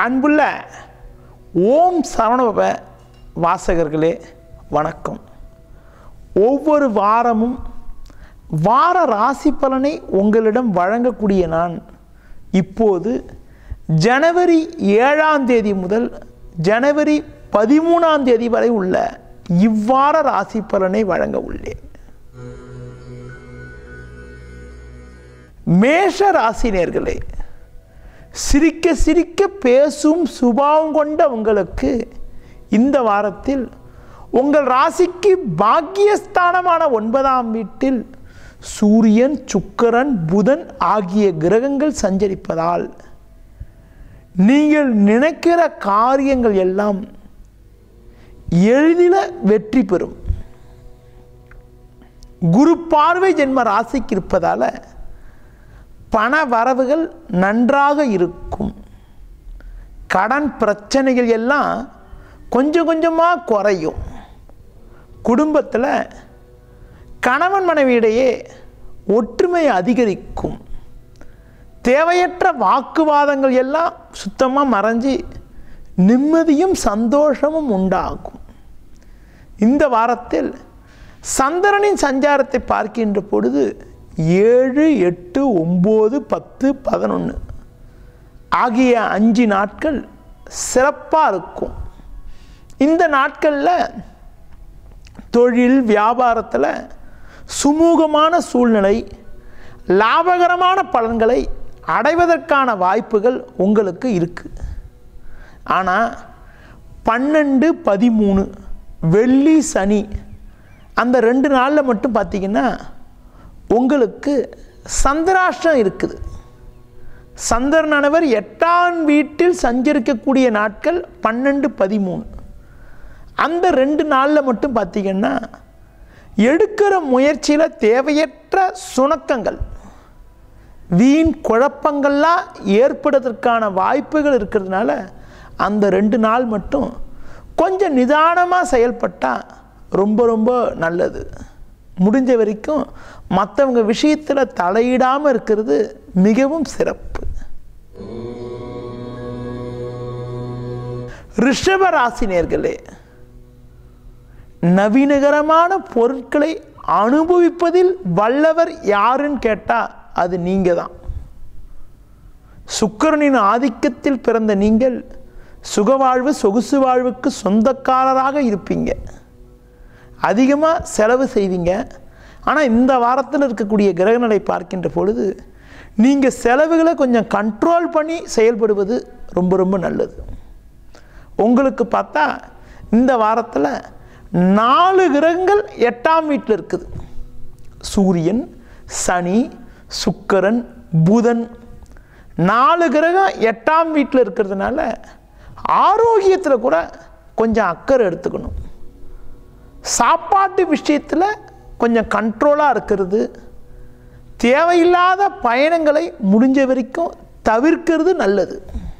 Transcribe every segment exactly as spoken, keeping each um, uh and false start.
அன்புள்ள ஓம் சரவணபவ வாசகர்களே வணக்கம். ஒவ்வொரு வாரமும் வார ராசி பலனை உங்களிடம் வழங்கக்கூடிய நான் இப்போது ஜனவரி ஏழாம் தேதி முதல் ஜனவரி பதிமூணாம் தேதி வரை உள்ள இவ்வார ராசி பலனை வழங்க உள்ளேன். மேஷ ராசி நேயர்களே, சிரிக்க சிரிக்க பேசும் சுபாவம் கொண்ட உங்களுக்கு இந்த வாரத்தில் உங்கள் ராசிக்கு பாக்கியஸ்தானமான ஒன்பதாம் வீட்டில் சூரியன், சுக்கிரன், புதன் ஆகிய கிரகங்கள் சஞ்சரிப்பதால் நீங்கள் நினைக்கிற காரியங்கள் எல்லாம் எளிதில் வெற்றி பெறும். குரு பார்வை ஜென்ம ராசிக்கு இருப்பதால் பண வரவுகள் நன்றாக இருக்கும். கடன் பிரச்சனைகள் எல்லாம் கொஞ்சம் கொஞ்சமாக குறையும். குடும்பத்தில் கணவன் மனைவியிடையே ஒற்றுமை அதிகரிக்கும். தேவையற்ற வாக்குவாதங்கள் எல்லாம் சுத்தமாக மறைஞ்சி நிம்மதியும் சந்தோஷமும் உண்டாகும். இந்த வாரத்தில் சந்திரனின் சஞ்சாரத்தை பார்க்கின்ற பொழுது ஏழு, எட்டு, ஒம்பது, பத்து, பதினொன்று ஆகிய அஞ்சு நாட்கள் சிறப்பாக இருக்கும். இந்த நாட்களில் தொழில் வியாபாரத்தில் சுமூகமான சூழ்நிலை, லாபகரமான பலன்களை அடைவதற்கான வாய்ப்புகள் உங்களுக்கு இருக்குது. ஆனால் பன்னெண்டு பதிமூணு வெள்ளி சனி அந்த ரெண்டு நாளில் மட்டும் பார்த்திங்கன்னா உங்களுக்கு சந்திராஷ்டம் இருக்குது. சந்திரனானவர் எட்டாம் வீட்டில் சஞ்சரிக்கக்கூடிய நாட்கள் பன்னெண்டு பதிமூணு. அந்த ரெண்டு நாளில் மட்டும் பார்த்திங்கன்னா எடுக்கிற முயற்சியில் தேவையற்ற சுணக்கங்கள், வீண் குழப்பங்கள்லாம் ஏற்படுவதற்கான வாய்ப்புகள் இருக்கிறதுனால அந்த ரெண்டு நாள் மட்டும் கொஞ்சம் நிதானமாக செயல்பட்டால் ரொம்ப ரொம்ப நல்லது. முடிஞ்ச வரைக்கும் மற்றவங்க விஷயத்தில் தலையிடாமல் இருக்கிறது மிகவும் சிறப்பு. ரிஷப ராசி நேயர்களே, நவீனகரமான பொருட்களை அனுபவிப்பதில் வல்லவர் யாருன்னு கேட்டால் அது நீங்கள் தான். சுக்கிரனின் ஆதிக்கத்தில் பிறந்த நீங்கள் சுகவாழ்வு சொகுசு வாழ்வுக்கு சொந்தக்காரராக இருப்பீங்க. அதிகமாக செலவு செய்வீங்க. ஆனால் இந்த வாரத்தில் இருக்கக்கூடிய கிரகநிலை பார்க்கின்ற பொழுது நீங்கள் செலவுகளை கொஞ்சம் கண்ட்ரோல் பண்ணி செயல்படுவது ரொம்ப ரொம்ப நல்லது. உங்களுக்கு பார்த்தா இந்த வாரத்தில் நாலு கிரகங்கள் எட்டாம் வீட்டில் இருக்குது. சூரியன், சனி, சுக்கிரன், புதன் நாலு கிரகம் எட்டாம் வீட்டில் இருக்கிறதுனால ஆரோக்கியத்தில் கூட கொஞ்சம் அக்கறை எடுத்துக்கணும். சாப்பாட்டு விஷயத்தில் கொஞ்சம் கண்ட்ரோலாக இருக்கிறது, தேவையில்லாத பயணங்களை முடிஞ்ச வரைக்கும் தவிர்க்கிறது நல்லது.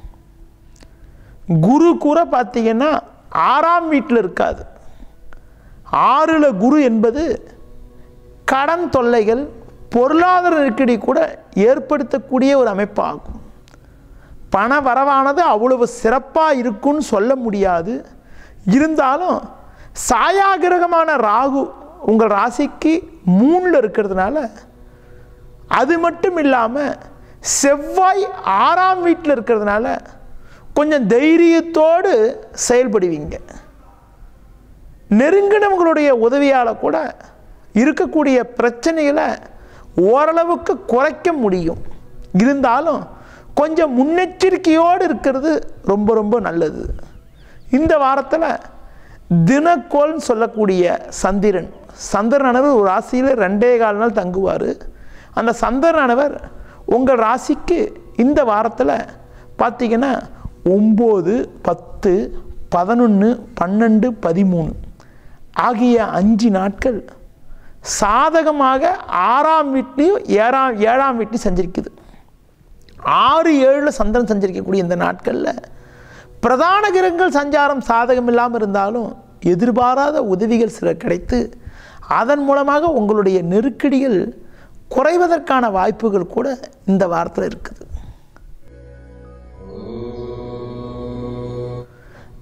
குரு கூட பார்த்திங்கன்னா ஆறாம் வீட்டில் இருக்காது. ஆறில் குரு என்பது கடன் தொல்லைகள், பொருளாதார நெருக்கடி கூட ஏற்படுத்தக்கூடிய ஒரு அமைப்பாகும். பண வரவானது அவ்வளவு சிறப்பாக இருக்குன்னு சொல்ல முடியாது. இருந்தாலும் சாயாகிரகமான ராகு உங்கள் ராசிக்கு மூணில் இருக்கிறதுனால, அது மட்டும் இல்லாமல் செவ்வாய் ஆறாம் வீட்டில் இருக்கிறதுனால கொஞ்சம் தைரியத்தோடு செயல்படுவீங்க. நெருங்கினவங்களுடைய உதவியால் கூட இருக்கக்கூடிய பிரச்சனைகளை ஓரளவுக்கு குறைக்க முடியும். இருந்தாலும் கொஞ்சம் முன்னெச்சரிக்கையோடு இருக்கிறது ரொம்ப ரொம்ப நல்லது. இந்த வாரத்தில் தினக்கோள்னு சொல்லக்கூடிய சந்திரன் சந்திரனானவர் ஒரு ராசியில் ரெண்டே கால் நாள் தங்குவார். அந்த சந்திரனானவர் உங்கள் ராசிக்கு இந்த வாரத்தில் பார்த்திங்கன்னா ஒம்பது, பத்து, பதினொன்று, பன்னெண்டு, பதிமூணு ஆகிய அஞ்சு நாட்கள் சாதகமாக ஆறாம் வீட்லேயும் ஏழாம் ஏழாம் வீட்லையும் சஞ்சரிக்குது. ஆறு ஏழில் சந்திரன் சஞ்சரிக்கக்கூடிய இந்த நாட்களில் பிரதான கிரகங்கள் சஞ்சாரம் சாதகம் இல்லாமல் இருந்தாலும் எதிர்பாராத உதவிகள் சில கிடைத்து அதன் மூலமாக உங்களுடைய நெருக்கடிகள் குறைவதற்கான வாய்ப்புகள் கூட இந்த வாரத்தில் இருக்குது.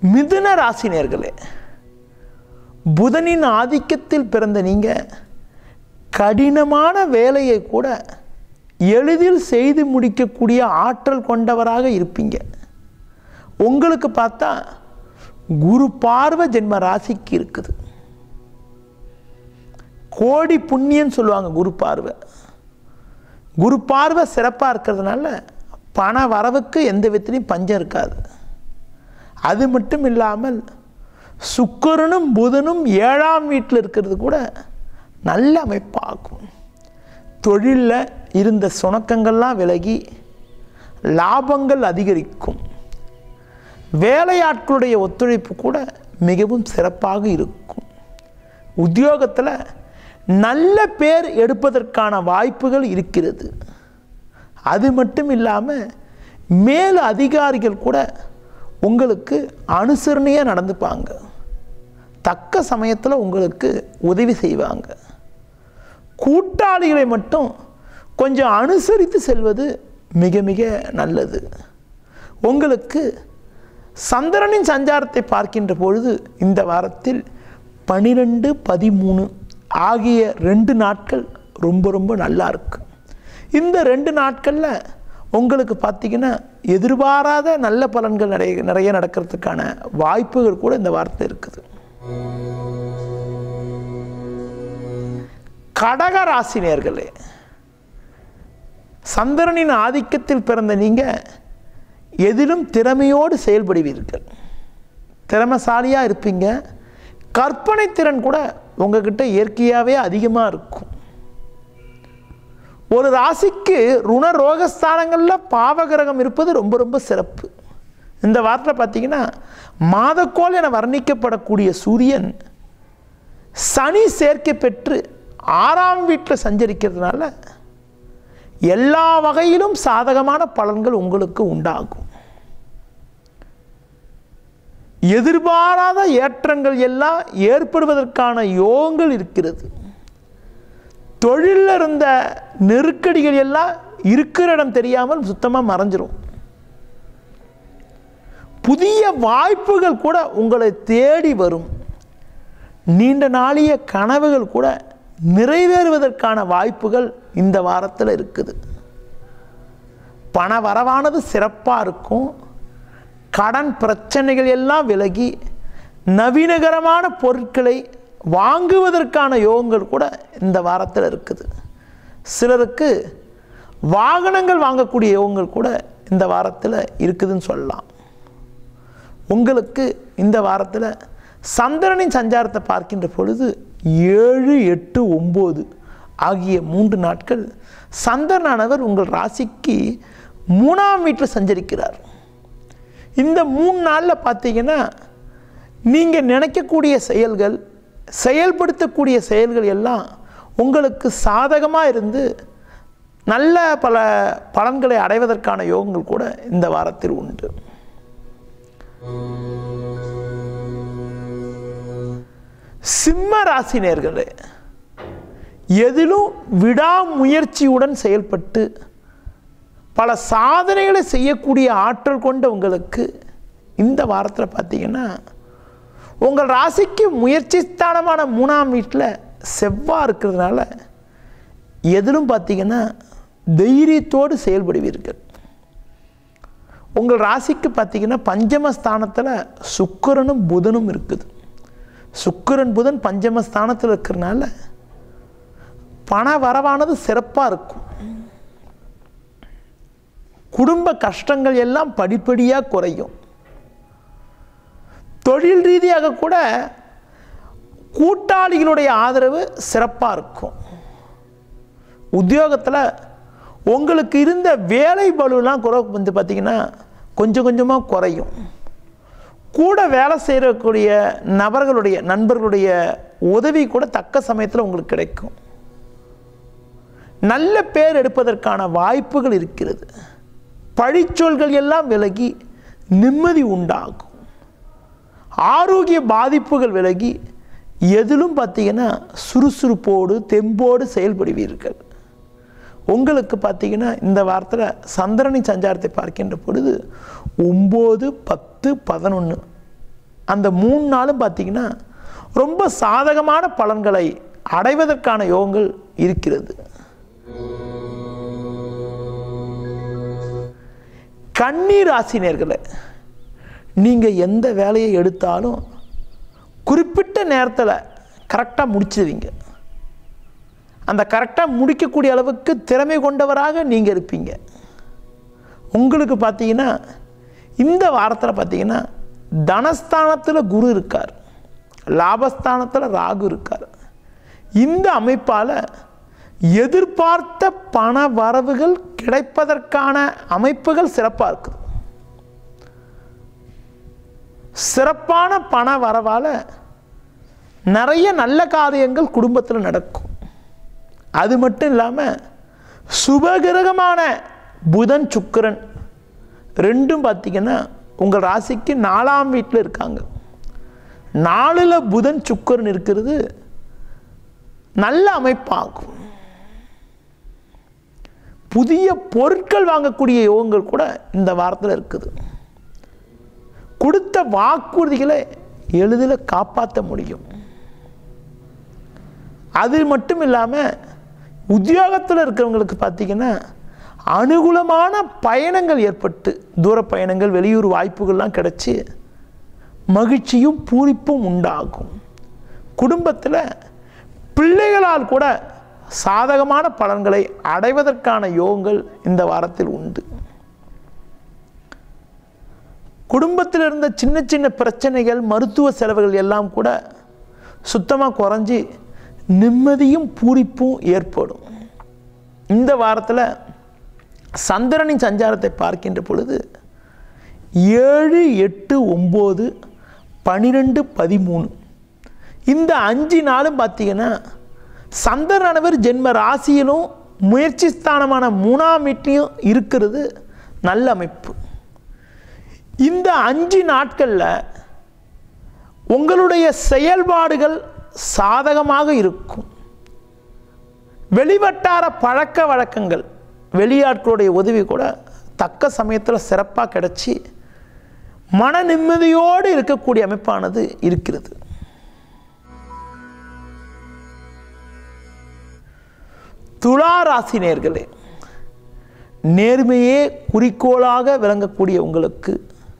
மிதுன ராசி நேயர்களே, புதனின் ஆதிக்கத்தில் பிறந்த நீங்கள் கடினமான வேலையை கூட எளிதில் செய்து முடிக்கக்கூடிய ஆற்றல் கொண்டவராக இருப்பீங்க. உங்களுக்கு பார்த்தா குரு பார்வை ஜென்ம ராசிக்கு இருக்குது. கோடி புண்ணியம் சொல்லுவாங்க குரு பார்வை. குரு பார்வை சிறப்பாக இருக்கிறதுனால பண வரவுக்கு எந்த விதத்திலையும் பஞ்சம் இருக்காது. அது மட்டும் இல்லாமல் சுக்கிரனும் புதனும் ஏழாம் வீட்டில் இருக்கிறது கூட நல்ல அமைப்பாகும். தொழிலில் இருந்த சுணக்கங்கள்லாம் விலகி லாபங்கள் அதிகரிக்கும். வேலையாட்களுடைய ஒத்துழைப்பு கூட மிகவும் சிறப்பாக இருக்கும். உத்தியோகத்தில் நல்ல பேர் எடுப்பதற்கான வாய்ப்புகள் இருக்கிறது. அது மட்டும் இல்லாமல் மேல் அதிகாரிகள் கூட உங்களுக்கு அனுசரணையாக நடந்துப்பாங்க. தக்க சமயத்தில் உங்களுக்கு உதவி செய்வாங்க. கூட்டாளிகளை மட்டும் கொஞ்சம் அனுசரித்து செல்வது மிக மிக நல்லது. உங்களுக்கு சந்திரனின் சஞ்சாரத்தை பார்க்கின்ற பொழுது இந்த வாரத்தில் பனிரெண்டு பதிமூணு ஆகிய ரெண்டு நாட்கள் ரொம்ப ரொம்ப நல்லா இருக்கு. இந்த ரெண்டு நாட்களில் உங்களுக்கு பார்த்திங்கன்னா எதிர்பாராத நல்ல பலன்கள் நிறைய நிறைய நடக்கிறதுக்கான வாய்ப்புகள் கூட இந்த வாரத்தில் இருக்குது. கடக ராசி நேயர்களே, சந்திரனின் ஆதிக்கத்தில் பிறந்த நீங்கள் எதிலும் திறமையோடு செயல்படுவீர்கள். திறமைசாலியாக இருப்பீங்க. கற்பனை திறன் கூட உங்ககிட்ட இயற்கையாகவே அதிகமாக இருக்கும். ஒரு ராசிக்கு ருண ரோகஸ்தானங்களில் பாவகிரகம் இருப்பது ரொம்ப ரொம்ப சிறப்பு. இந்த வாரத்தில் பார்த்தீங்கன்னா மாதக்கோள் என வர்ணிக்கப்படக்கூடிய சூரியன் சனி சேர்க்கை பெற்று ஆறாம் வீட்டில் சஞ்சரிக்கிறதுனால எல்லா வகையிலும் சாதகமான பலன்கள் உங்களுக்கு உண்டாகும். எதிர்பாராத ஏற்றங்கள் எல்லாம் ஏற்படுவதற்கான யோகங்கள் இருக்கிறது. தொழிலில் இருந்த நெருக்கடிகள் எல்லாம் இருக்கிற இடம் தெரியாமல் சுத்தமாக மறைஞ்சிரும். புதிய வாய்ப்புகள் கூட உங்களை தேடி வரும். நீண்ட நாளிய கனவுகள் கூட நிறைவேறுவதற்கான வாய்ப்புகள் இந்த வாரத்தில் இருக்குது. பண வரவானது சிறப்பாக இருக்கும். கடன் பிரச்சனைகள் எல்லாம் விலகி நவீனகரமான பொருட்களை வாங்குவதற்கான யோகங்கள் கூட இந்த வாரத்தில் இருக்குது. சிலருக்கு வாகனங்கள் வாங்கக்கூடிய யோகங்கள் கூட இந்த வாரத்தில் இருக்குதுன்னு சொல்லலாம். உங்களுக்கு இந்த வாரத்தில் சந்திரனின் சஞ்சாரத்தை பார்க்கின்ற பொழுது ஏழு எட்டு ஒம்பது ஆகிய மூன்று நாட்கள் சந்திரனானவர் உங்கள் ராசிக்கு மூணாம் வீட்டில் சஞ்சரிக்கிறார். இந்த மூணு நாளில் பார்த்தீங்கன்னா நீங்கள் நினைக்கக்கூடிய செயல்கள், செயல்படுத்தக்கூடிய செயல்கள் எல்லாம் உங்களுக்கு சாதகமாக இருந்து நல்ல பல பலன்களை அடைவதற்கான யோகங்கள் கூட இந்த வாரத்தில் உண்டு. சிம்ம ராசி நேயர்களே, எதிலும் விடாமுயற்சியுடன் செயல்பட்டு பல சாதனைகளை செய்யக்கூடிய ஆற்றல் கொண்ட உங்களுக்கு இந்த வாரத்தில் பார்த்தீங்கன்னா உங்கள் ராசிக்கு முயற்சி ஸ்தானமான மூணாம் வீட்டில் செவ்வாய் இருக்கிறதுனால எதிலும் பார்த்தீங்கன்னா தைரியத்தோடு செயல்படுவீர்கள். உங்கள் ராசிக்கு பார்த்தீங்கன்னா பஞ்சமஸ்தானத்தில் சுக்கிரனும் புதனும் இருக்குது. சுக்கிரன் புதன் பஞ்சமஸ்தானத்தில் இருக்கிறதுனால பண வரவானது சிறப்பாக இருக்கும். குடும்ப கஷ்டங்கள் எல்லாம் படிப்படியாக குறையும். தொழில் ரீதியாக கூட கூட்டாளிகளுடைய ஆதரவு சிறப்பாக இருக்கும். உத்தியோகத்தில் உங்களுக்கு இருந்த வேலை பளுலாம் குறை வந்து பார்த்திங்கன்னா கொஞ்சம் கொஞ்சமாக குறையும். கூட வேலை செய்யக்கூடிய நபர்களுடைய நண்பர்களுடைய உதவி கூட தக்க சமயத்தில் உங்களுக்கு கிடைக்கும். நல்ல பேர் எடுப்பதற்கான வாய்ப்புகள் இருக்கிறது. பழிச்சொல்கள் எல்லாம் விலகி நிம்மதி உண்டாகும். ஆரோக்கிய பாதிப்புகள் விலகி எதிலும் பார்த்தீங்கன்னா சுறுசுறுப்போடு தெம்போடு செயல்படுவீர்கள். உங்களுக்கு பார்த்தீங்கன்னா இந்த வாரத்தில் சந்திரனின் சஞ்சாரத்தை பார்க்கின்ற பொழுது ஒம்பது பத்து பதினொன்று அந்த மூணு நாளும் பார்த்தீங்கன்னா ரொம்ப சாதகமான பலன்களை அடைவதற்கான யோகங்கள் இருக்கிறது. கன்னி ராசி நேயர்களே, நீங்கள் எந்த வேலையை எடுத்தாலும் குறிப்பிட்ட நேரத்தில் கரெக்டாக முடிச்சிடுவீங்க. அந்த கரெக்டாக முடிக்கக்கூடிய அளவுக்கு திறமை கொண்டவராக நீங்கள் இருப்பீங்க. உங்களுக்கு பார்த்தீங்கன்னா இந்த வாரத்தில் பார்த்தீங்கன்னா தனஸ்தானத்தில் குரு இருக்கார், லாபஸ்தானத்தில் ராகு இருக்கார். இந்த அமைப்பால் எதிர்பார்த்த பண வரவுகள் கிடைப்பதற்கான அமைப்புகள் சிறப்பாக இருக்குது. சிறப்பான பண வரவால் நிறைய நல்ல காரியங்கள் குடும்பத்தில் நடக்கும். அது மட்டும் இல்லாமல் சுபகிரகமான புதன் சுக்கிரன் ரெண்டும் பார்த்தீங்கன்னா உங்கள் ராசிக்கு நாலாம் வீட்டில் இருக்காங்க. நாலில் புதன் சுக்கிரன் இருக்கிறது நல்ல அமைப்பாகும். புதிய பொருட்கள் வாங்கக்கூடிய யோகங்கள் கூட இந்த வாரத்தில் இருக்குது. கொடுத்த வாக்குறுதிகளை எளிதில் காப்பாற்ற முடியும். அது மட்டும் இல்லாமல் உத்தியோகத்தில் இருக்கிறவங்களுக்கு பார்த்தீங்கன்னா அனுகூலமான பயணங்கள் ஏற்பட்டு தூர பயணங்கள் வெளியூர் வாய்ப்புகள்லாம் கிடைச்சி மகிழ்ச்சியும் பூரிப்பும் உண்டாகும். குடும்பத்தில் பிள்ளைகளால் கூட சாதகமான பலன்களை அடைவதற்கான யோகங்கள் இந்த வாரத்தில் உண்டு. குடும்பத்தில் இருந்த சின்ன சின்ன பிரச்சனைகள் மருத்துவ செலவுகள் எல்லாம் கூட சுத்தமாக குறைஞ்சி நிம்மதியும் பூரிப்பும் ஏற்படும். இந்த வாரத்தில் சந்திரனின் சஞ்சாரத்தை பார்க்கின்ற பொழுது ஏழு எட்டு ஒம்பது பன்னிரெண்டு பதிமூணு இந்த அஞ்சு நாளும் பார்த்தீங்கன்னா சந்திரனவர் ஜென்ம ராசியிலும் முயற்சி ஸ்தானமான மூணாம் வீட்லையும் இருக்கிறது நல்ல அமைப்பு. இந்த அஞ்சு நாட்களில் உங்களுடைய செயல்பாடுகள் சாதகமாக இருக்கும். வெளிவட்டார பழக்க வழக்கங்கள் வெளியாட்களுடைய உதவி கூட தக்க சமயத்தில் சிறப்பாக கிடைச்சி மன நிம்மதியோடு இருக்கக்கூடிய அமைப்பானது இருக்கிறது. துலா ராசி நேயர்களே, நேர்மையே குறிக்கோளாக விளங்கக்கூடிய உங்களுக்கு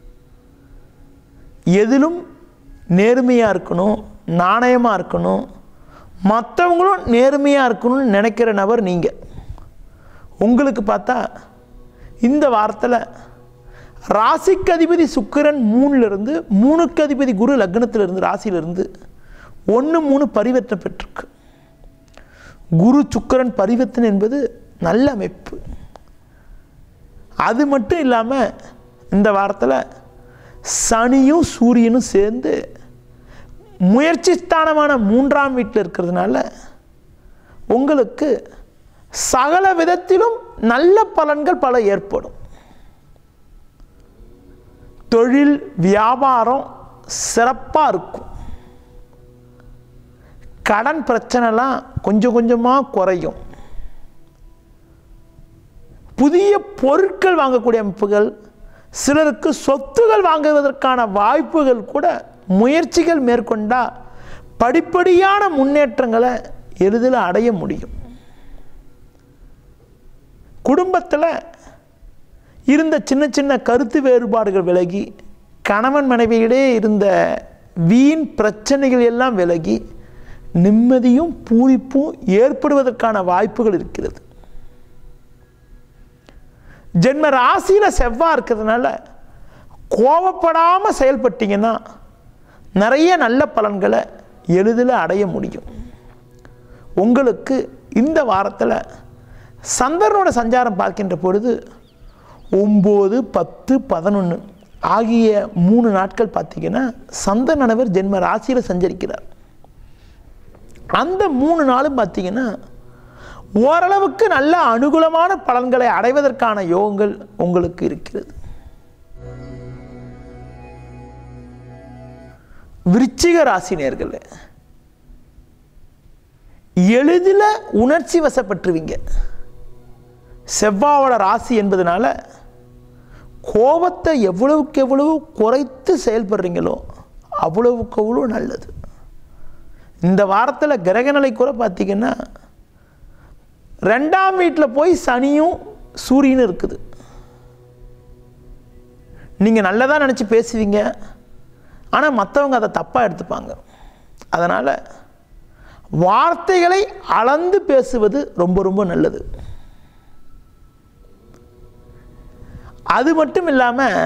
எதிலும் நேர்மையாக இருக்கணும், நாணயமாக இருக்கணும், மற்றவங்களும் நேர்மையாக இருக்கணும்னு நினைக்கிற நபர் நீங்கள். உங்களுக்கு பார்த்தா இந்த வாரத்தில் ராசிக்கு அதிபதி சுக்கிரன் மூணுலேருந்து மூணுக்கு அதிபதி குரு லக்னத்திலிருந்து ராசியிலிருந்து ஒன்று மூணு பரிவர்த்தனை பெற்றிருக்கு. குரு சுக்கிரன் பரிவர்த்தனை என்பது நல்ல அமைப்பு. அது மட்டும் இல்லாமல் இந்த வாரத்தில் சனியும் சூரியனும் சேர்ந்து முயற்சி ஸ்தானமான மூன்றாம் வீட்டில் இருக்கிறதுனால உங்களுக்கு சகல விதத்திலும் நல்ல பலன்கள் பல ஏற்படும். தொழில் வியாபாரம் சிறப்பாக இருக்கும். கடன் பிரச்சனைலாம் கொஞ்சம் கொஞ்சமாக குறையும். புதிய பொருட்கள் வாங்கக்கூடிய அமைப்புகள், சிலருக்கு சொத்துகள் வாங்குவதற்கான வாய்ப்புகள் கூட முயற்சிகள் மேற்கொண்டால் படிப்படியான முன்னேற்றங்களை எளிதில் அடைய முடியும். குடும்பத்தில் இருந்த சின்ன சின்ன கருத்து வேறுபாடுகள் விலகி கணவன் மனைவியிடையே இருந்த வீண் பிரச்சனைகள் எல்லாம் விலகி நிம்மதியும் பூரிப்பும் ஏற்படுவதற்கான வாய்ப்புகள் இருக்கிறது. ஜென்ம ராசியில் செவ்வாய் இருக்கிறதுனால கோபப்படாமல் செயல்பட்டீங்கன்னா நிறைய நல்ல பலன்களை எளிதில் அடைய முடியும். உங்களுக்கு இந்த வாரத்தில் சந்திரனோட சஞ்சாரம் பார்க்கின்ற பொழுது ஒம்பது பத்து பதினொன்று ஆகிய மூணு நாட்கள் பார்த்தீங்கன்னா சந்திரனவர் ஜென்ம ராசியில் சஞ்சரிக்கிறார். அந்த மூணு நாளும் பார்த்தீங்கன்னா ஓரளவுக்கு நல்ல அனுகூலமான பலன்களை அடைவதற்கான யோகங்கள் உங்களுக்கு இருக்கிறது. விருச்சிக ராசி நேயர்களே, எளிதில் உணர்ச்சி வசப்பட்டுருவீங்க. செவ்வாயோட ராசி என்பதனால கோபத்தை எவ்வளவுக்கு எவ்வளவு குறைத்து செயல்படுறீங்களோ அவ்வளவுக்கு அவ்வளோ நல்லது. இந்த வாரத்தில் கிரகநிலை கூட பார்த்திங்கன்னா ரெண்டாம் வீட்டில் போய் சனியும் சூரியனும் இருக்குது. நீங்கள் நல்லதாக நினச்சி பேசுவீங்க, ஆனால் மற்றவங்க அதை தப்பாக எடுத்துப்பாங்க. அதனால் வார்த்தைகளை அளந்து பேசுவது ரொம்ப ரொம்ப நல்லது. அது மட்டும் இல்லாமல்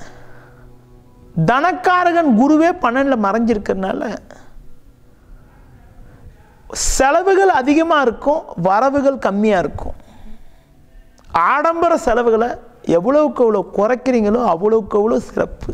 தனக்காரகன் குருவே பன்னெண்டில் மறைஞ்சிருக்கிறதுனால செலவுகள் அதிகமாக இருக்கும், வரவுகள் கம்மியாக இருக்கும். ஆடம்பர செலவுகளை எவ்வளவுக்கு எவ்வளோ குறைக்கிறீங்களோ அவ்வளவுக்கு எவ்வளோ சிறப்பு.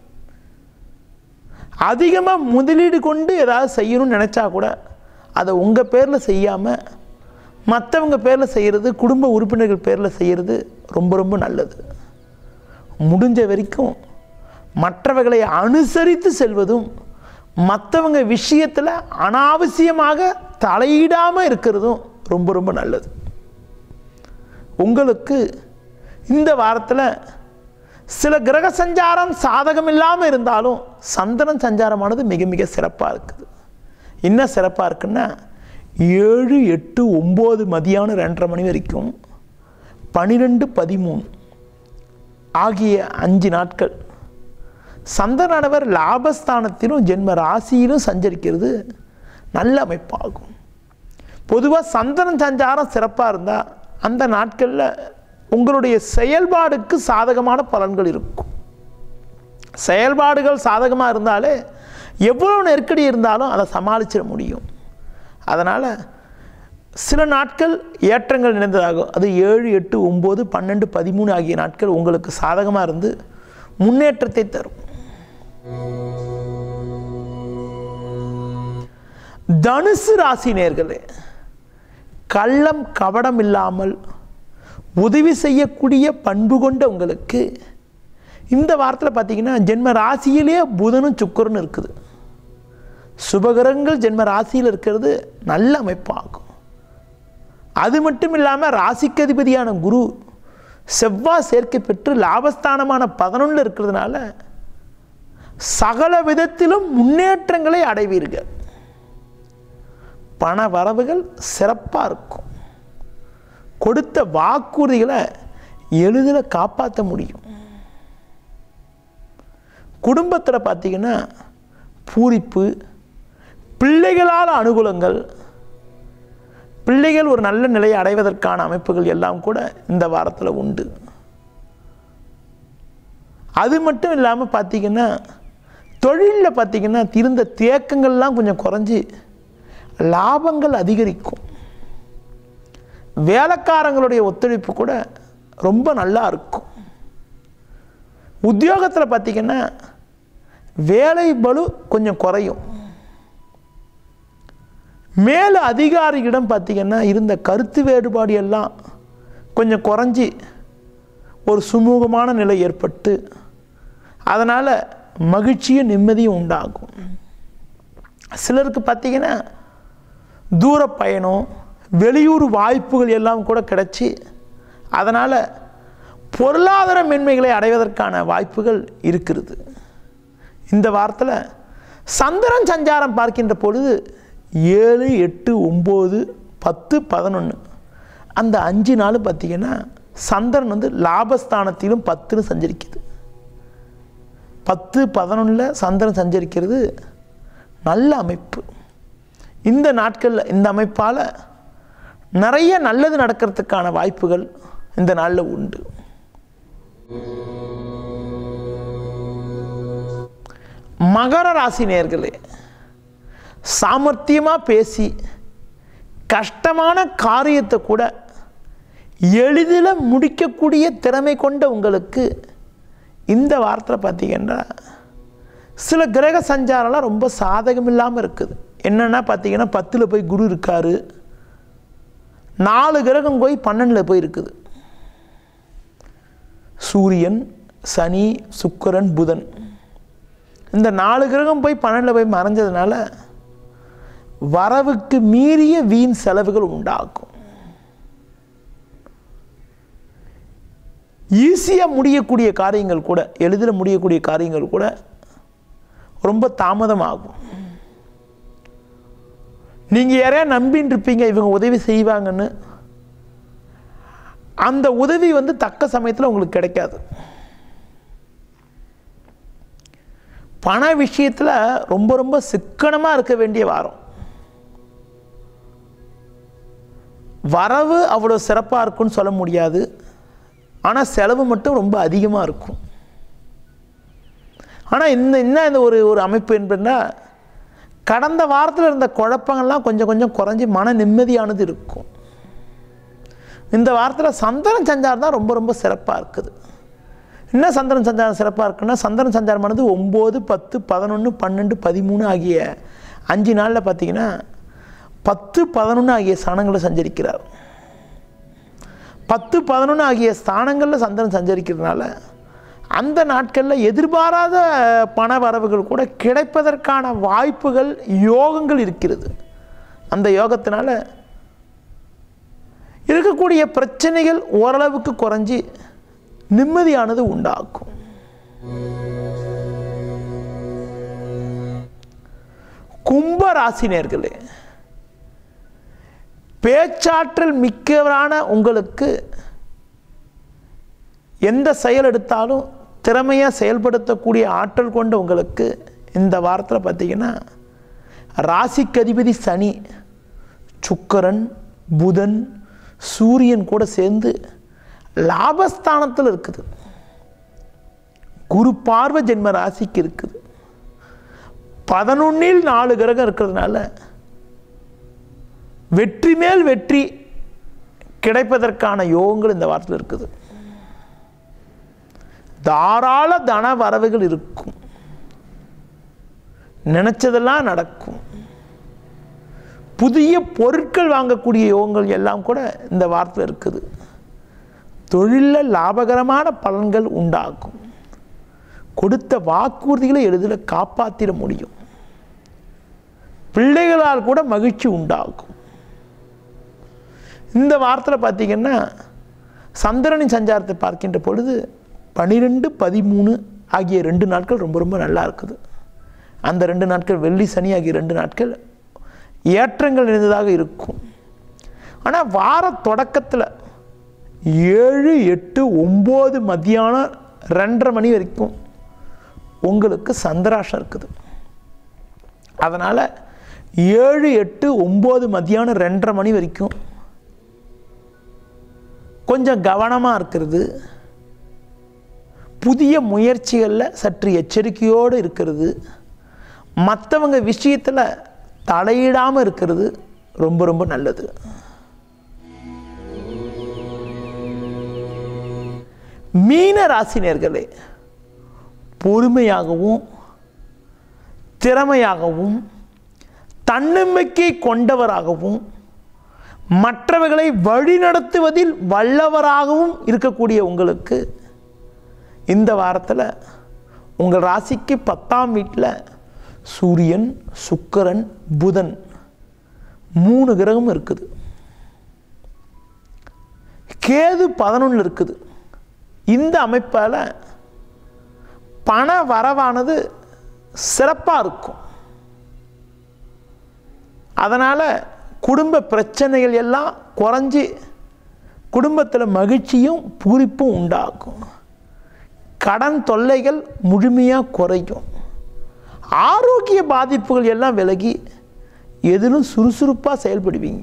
அதிகமாக முதலீடு கொண்டு ஏதாவது செய்யணும்னு நினச்சா கூட அதை உங்கள் பேரில் செய்யாமல் மற்றவங்க பேரில் செய்கிறது, குடும்ப உறுப்பினர்கள் பேரில் செய்கிறது ரொம்ப ரொம்ப நல்லது. முடிஞ்ச வரைக்கும் மற்றவர்களை அனுசரித்து செல்வதும் மற்றவங்க விஷயத்தில் அனாவசியமாக தலையிடாமல் இருக்கிறதும் ரொம்ப ரொம்ப நல்லது. உங்களுக்கு இந்த வாரத்தில் சில கிரக சஞ்சாரம் சாதகம் இல்லாமல் இருந்தாலும் சந்திரன் சஞ்சாரமானது மிக மிக சிறப்பாக இருக்குது. என்ன சிறப்பாக இருக்குன்னா ஏழு எட்டு ஒம்பது மதியானம் ரெண்டரை மணி வரைக்கும் பன்னிரெண்டு பதிமூணு ஆகிய அஞ்சு நாட்கள் சந்திரனானவர் லாபஸ்தானத்திலும் ஜென்ம ராசியிலும் சஞ்சரிக்கிறது நல்ல அமைப்பாகும். பொதுவாக சந்திரன் சஞ்சாரம் சிறப்பாக இருந்தால் அந்த நாட்களில் உங்களுடைய செயல்பாடுக்கு சாதகமான பலன்கள் இருக்கும். செயல்பாடுகள் சாதகமாக இருந்தாலே எவ்வளோ நெருக்கடி இருந்தாலும் அதை சமாளிச்சிட முடியும். அதனால் சில நாட்கள் ஏற்றங்கள் நிறைந்ததாகும். அது ஏழு எட்டு ஒம்பது பன்னெண்டு பதிமூணு ஆகிய நாட்கள் உங்களுக்கு சாதகமாக இருந்து முன்னேற்றத்தை தரும். தனுசு ராசி நேயர்களே, கள்ளம் கபடம் இல்லாமல் உதவி செய்யக்கூடிய பண்பு கொண்ட உங்களுக்கு இந்த வாரத்தில் பார்த்தீங்கன்னா ஜென்ம ராசியிலே புதனும் சுக்கிரனும் இருக்குது. சுபகிரகங்கள் ஜென்ம ராசியில் இருக்கிறது நல்ல அமைப்பாகும். அது மட்டும் இல்லாமல் ராசிக்கு அதிபதியான குரு செவ்வாய் சேர்க்கை பெற்று லாபஸ்தானமான பதினொன்றில் இருக்கிறதுனால சகல விதத்திலும் முன்னேற்றங்களை அடைவீர்கள். பண வரவுகள் சிறப்பாக இருக்கும். கொடுத்த வாக்குறுதிகளை எளிதில் காப்பாற்ற முடியும். குடும்பத்தில் பார்த்தீங்கன்னா பூரிப்பு, பிள்ளைகளால் அனுகூலங்கள், பிள்ளைகள் ஒரு நல்ல நிலையை அடைவதற்கான அமைப்புகள் எல்லாம் கூட இந்த வாரத்தில் உண்டு. அது மட்டும் இல்லாமல் பார்த்தீங்கன்னா தொழிலில் பார்த்தீங்கன்னா இருந்த தேக்கங்கள்லாம் கொஞ்சம் குறைஞ்சி லாபங்கள் அதிகரிக்கும். வேலைக்காரங்களுடைய ஒத்துழைப்பு கூட ரொம்ப நல்லா இருக்கும். உத்தியோகத்தில் பார்த்தீங்கன்னா வேலை பளு கொஞ்சம் குறையும். மேல அதிகாரிகளிடம் பார்த்தீங்கன்னா இருந்த கருத்து வேறுபாடு எல்லாம் கொஞ்சம் குறைஞ்சி ஒரு சுமூகமான நிலை ஏற்பட்டு அதனால் மகிழ்ச்சியும் நிம்மதியும் உண்டாகும். சிலருக்கு பார்த்தீங்கன்னா தூர பயணம், வெளியூர் வாய்ப்புகள் எல்லாம் கூட கிடைச்சி அதனால் பொருளாதார மேன்மைகளை அடைவதற்கான வாய்ப்புகள் இருக்கிறது. இந்த வாரத்தில் சந்திரன் சஞ்சாரம் பார்க்கின்ற பொழுது ஏழு எட்டு ஒம்பது பத்து பதினொன்று அந்த அஞ்சு நாள் பார்த்திங்கன்னா சந்திரன் வந்து லாபஸ்தானத்திலும் பத்துன்னு சஞ்சரிக்குது. பத்து பதினொன்றில் சந்திரன் சஞ்சரிக்கிறது நல்ல அமைப்பு. இந்த நாட்களில் இந்த அமைப்பால் நிறைய நல்லது நடக்கிறதுக்கான வாய்ப்புகள் இந்த நாளில் உண்டு. மகர ராசி நேயர்களே, சாமர்த்தியமாக பேசி கஷ்டமான காரியத்தை கூட எளிதில் முடிக்கக்கூடிய திறமை கொண்ட உங்களுக்கு இந்த வாரத்தில் பார்த்தீங்கன்னா சில கிரக சஞ்சாரம்லாம் ரொம்ப சாதகம் இல்லாமல் இருக்குது. என்னென்னா பார்த்தீங்கன்னா பத்தில் போய் குரு இருக்கார், நாலு கிரகம் போய் பன்னெண்டில் போய் இருக்குது. சூரியன், சனி, சுக்கிரன், புதன் இந்த நாலு கிரகம் போய் பன்னெண்டில் போய் மறைஞ்சதுனால வரவுக்கு மீறிய வீண் செலவுகள் உண்டாகும். ஈஸியாக முடியக்கூடிய காரியங்கள் கூட, எளிதில் முடியக்கூடிய காரியங்கள் கூட ரொம்ப தாமதமாகும். நீங்கள் யாரையா நம்பின்னு இருப்பீங்க இவங்க உதவி செய்வாங்கன்னு, அந்த உதவி வந்து தக்க சமயத்தில் உங்களுக்கு கிடைக்காது. பண விஷயத்தில் ரொம்ப ரொம்ப சிக்கனமாக இருக்க வேண்டிய வாரம். வரவு அவ்வளோ சிறப்பாக இருக்குன்னு சொல்ல முடியாது, ஆனால் செலவு மட்டும் ரொம்ப அதிகமாக இருக்கும். ஆனால் இந்த என்ன இந்த ஒரு ஒரு அமைப்பு என்பதுனா, கடந்த வாரத்தில் இருந்த குழப்பங்கள்லாம் கொஞ்சம் கொஞ்சம் குறைஞ்சி மன நிம்மதியானது இருக்கும். இந்த வாரத்தில் சந்திரன் சஞ்சாரம் தான் ரொம்ப ரொம்ப சிறப்பாக இருக்குது. என்ன சந்திரன் சஞ்சாரம் சிறப்பாக இருக்குன்னா, சந்திரன் சஞ்சாரமானது ஒம்பது பத்து பதினொன்று பன்னெண்டு பதிமூணு ஆகிய அஞ்சு நாளில் பார்த்திங்கன்னா பத்து பதினொன்று ஆகிய ஸ்தானங்களில் சஞ்சரிக்கிறார். பத்து பதினொன்று ஆகிய ஸ்தானங்களில் சந்திரன் சஞ்சரிக்கிறதுனால அந்த நாட்களில் எதிர்பாராத பண வரவுகள் கூட கிடைப்பதற்கான வாய்ப்புகள் யோகங்கள் இருக்கிறது. அந்த யோகத்தினால இருக்கக்கூடிய பிரச்சனைகள் ஓரளவுக்கு குறைஞ்சி நிம்மதியானது உண்டாக்கும். கும்ப ராசினியர்களே, பேச்சாற்றல் மிக்கவரான உங்களுக்கு எந்த செயல் எடுத்தாலும் திறமையாக செயல்படுத்தக்கூடிய ஆற்றல் கொண்ட உங்களுக்கு இந்த வாரத்தில் பார்த்திங்கன்னா ராசிக்கு அதிபதி சனி, சுக்கிரன், புதன், சூரியன் கூட சேர்ந்து லாபஸ்தானத்தில் இருக்குது. குரு பார்வை ஜென்ம ராசிக்கு இருக்குது. பதினொன்னில் நாலு கிரகம் இருக்கிறதுனால வெற்றி மேல் வெற்றி கிடைப்பதற்கான யோகங்கள் இந்த வாரத்தில் இருக்குது. தாராள தன வரவுகள் இருக்கும். நினைச்சதெல்லாம் நடக்கும். புதிய பொருட்கள் வாங்கக்கூடிய யோகங்கள் எல்லாம் கூட இந்த வாரத்தில் இருக்குது. தொழிலில் லாபகரமான பலன்கள் உண்டாகும். கொடுத்த வாக்குறுதிகளை எளிதில் காப்பாற்றிட முடியும். பிள்ளைகளால் கூட மகிழ்ச்சி உண்டாகும். இந்த வாரத்தில் பார்த்திங்கன்னா சந்திரனின் சஞ்சாரத்தை பார்க்கின்ற பொழுது பன்னிரெண்டு பதிமூணு ஆகிய ரெண்டு நாட்கள் ரொம்ப ரொம்ப நல்லா இருக்குது. அந்த ரெண்டு நாட்கள் வெள்ளி சனி ஆகிய ரெண்டு நாட்கள் ஏற்றங்கள் நிறைந்ததாக இருக்கும். ஆனால் வார தொடக்கத்தில் ஏழு எட்டு ஒம்பது மத்தியானம் ரெண்டரை மணி வரைக்கும் உங்களுக்கு சந்திராஷம் இருக்குது. அதனால் ஏழு எட்டு ஒம்பது மத்தியானம் ரெண்டரை மணி வரைக்கும் கொஞ்சம் கவனமாக இருக்கிறது, புதிய முயற்சிகளில் சற்று எச்சரிக்கையோடு இருக்கிறது, மற்றவங்க விஷயத்தில் தலையிடாமல் இருக்கிறது ரொம்ப ரொம்ப நல்லது. மீன ராசினியர்களே, பொறுமையாகவும் திறமையாகவும் தன்னம்பிக்கை கொண்டவராகவும் மற்றவர்களை வழிநடத்துவதில் வல்லவராகவும் இருக்கக்கூடிய உங்களுக்கு இந்த வாரத்தில் உங்கள் ராசிக்கு பத்தாம் வீட்டில் சூரியன், சுக்கிரன், புதன் மூணு கிரகம் இருக்குது. கேது பதினொன்று இருக்குது. இந்த அமைப்பால் பண வரவானது சிறப்பாக இருக்கும். அதனால் குடும்ப பிரச்சனைகள் எல்லாம் குறைஞ்சி குடும்பத்தில் மகிழ்ச்சியும் பூரிப்பும் உண்டாகும். கடன் தொல்லைகள் முழுமையாக குறையும். ஆரோக்கிய பாதிப்புகள் எல்லாம் விலகி எதிலும் சுறுசுறுப்பாக செயல்படுவீங்க.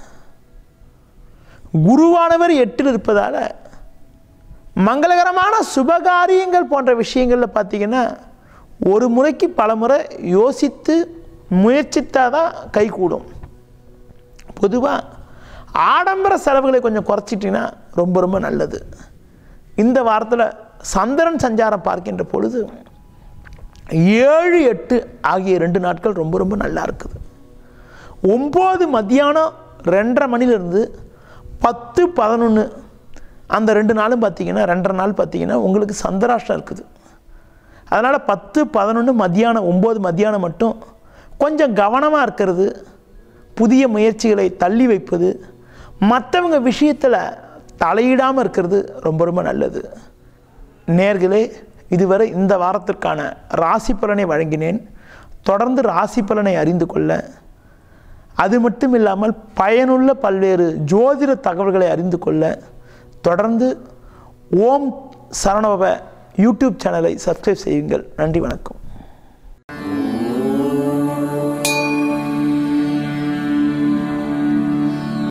குருவானவர் எட்டில் இருப்பதால் மங்களகரமான சுபகாரியங்கள் போன்ற விஷயங்களில் பார்த்திங்கன்னா ஒரு முறைக்கு பல முறை யோசித்து முயற்சித்தால் தான் கைகூடும். பொதுவாக ஆடம்பர செலவுகளை கொஞ்சம் குறைச்சிட்டிங்கன்னா ரொம்ப ரொம்ப நல்லது. இந்த வாரத்தில் சந்திரன் சஞ்சாரம் பார்க்கின்ற பொழுது ஏழு எட்டு ஆகிய ரெண்டு நாட்கள் ரொம்ப ரொம்ப நல்லா இருக்குது. ஒம்பது மத்தியானம் ரெண்டரை மணிலேருந்து பத்து பதினொன்று அந்த ரெண்டு நாளும் பார்த்திங்கன்னா ரெண்டரை நாள் பார்த்திங்கன்னா உங்களுக்கு சந்திராஷ்டம் இருக்குது. அதனால் பத்து பதினொன்று மத்தியானம் ஒம்பது மத்தியானம் மட்டும் கொஞ்சம் கவனமாக இருக்கிறது, புதிய முயற்சிகளை தள்ளி வைப்பது, மற்றவங்க விஷயத்தில் தலையிடாமல் இருக்கிறது ரொம்ப ரொம்ப நல்லது. நேர்களே, இதுவரை இந்த வாரத்திற்கான ராசி பலனை வழங்கினேன். தொடர்ந்து ராசி பலனை அறிந்து கொள்ள, அது மட்டும் இல்லாமல் பயனுள்ள பல்வேறு ஜோதிட தகவல்களை அறிந்து கொள்ள தொடர்ந்து ஓம் சரவணபவ யூடியூப் சேனலை சப்ஸ்கிரைப் செய்யுங்கள். நன்றி, வணக்கம்.